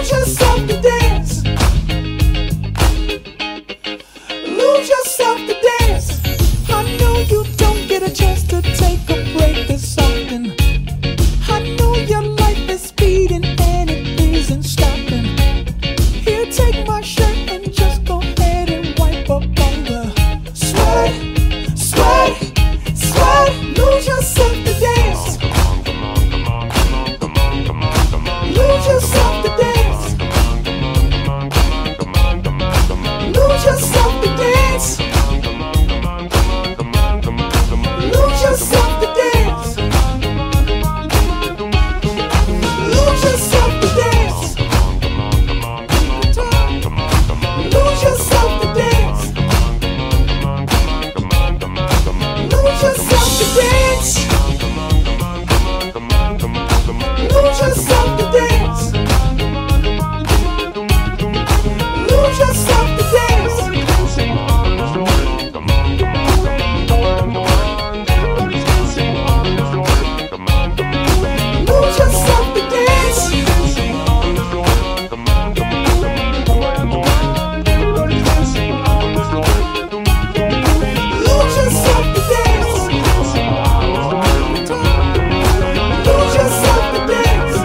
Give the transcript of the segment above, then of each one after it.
Lose yourself to dance. Lose yourself to dance. I know you don't get a chance to take a break this often. I know your life is speeding and it isn't stopping. Here, take my shirt and just go ahead and wipe up all the sweat, sweat, sweat. Lose yourself to dance. Lose yourself to dance. Lose yourself to dance. Lose yourself to dance. Lose yourself to dance. Lose yourself to dance. Lose yourself to dance. Lose yourself to dance. Lose yourself to dance. Lose yourself to dance. Lose yourself to dance. Lose yourself to dance.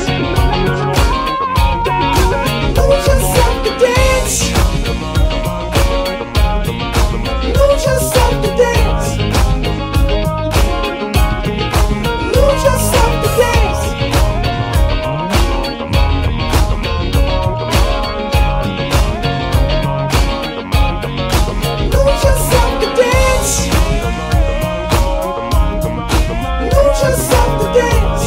Lose yourself to dance. Lose yourself to dance. Lose yourself to dance. Lose yourself to dance. Lose yourself to dance.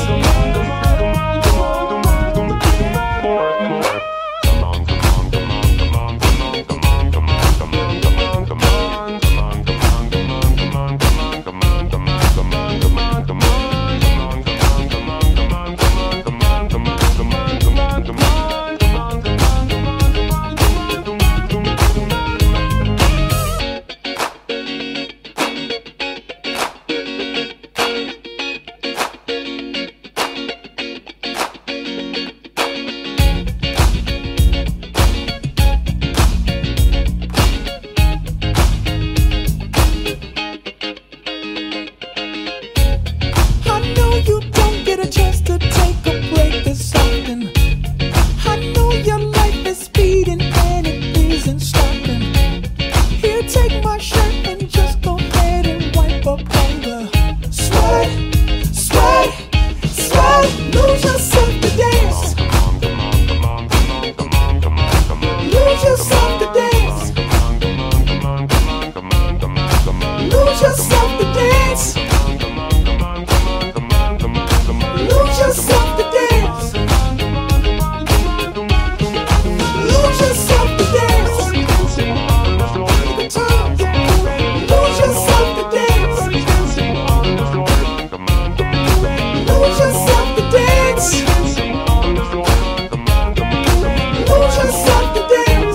I know you don't get a chance to take a break this often. I know your life is speeding and it isn't stopping. Here, take my shirt and just go ahead and wipe up all the sweat, sweat, sweat. Lose yourself to dance. Lose yourself to dance. Lose yourself to dance. Lose yourself to dance. Lose yourself to dance. Lose yourself to dance. Lose yourself to dance. Lose yourself to dance.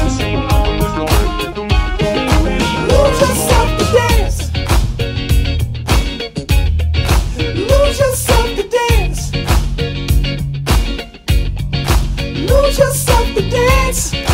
Lose yourself to dance. Lose yourself to dance. Lose yourself to dance.